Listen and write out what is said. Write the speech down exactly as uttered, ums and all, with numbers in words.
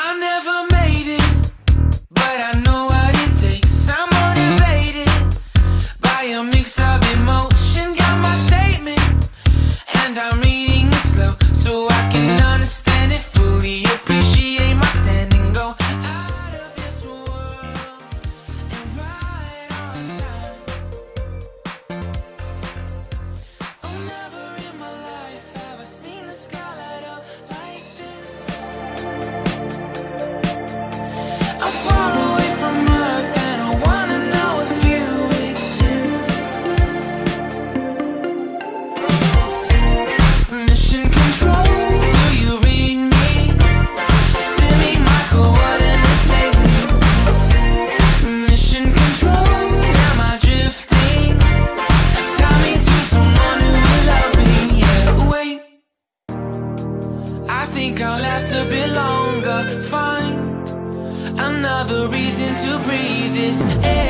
I never made it, but I know what it takes. I'm motivated by a mix of emotion. Got my statement, and I'm reading it slow so I can understand it fully. Appreciate my standing, go out of this world and ride on time. Oh, never in my life have I seen the sky light up like this. I'm far away from Earth and I wanna know if you exist. Mission control, do you read me? Send me my coordinates lately. Mission control, am I drifting? Tie me to someone who will love me. Yeah, wait, I think I'll last a bit longer. Find another reason to breathe this air.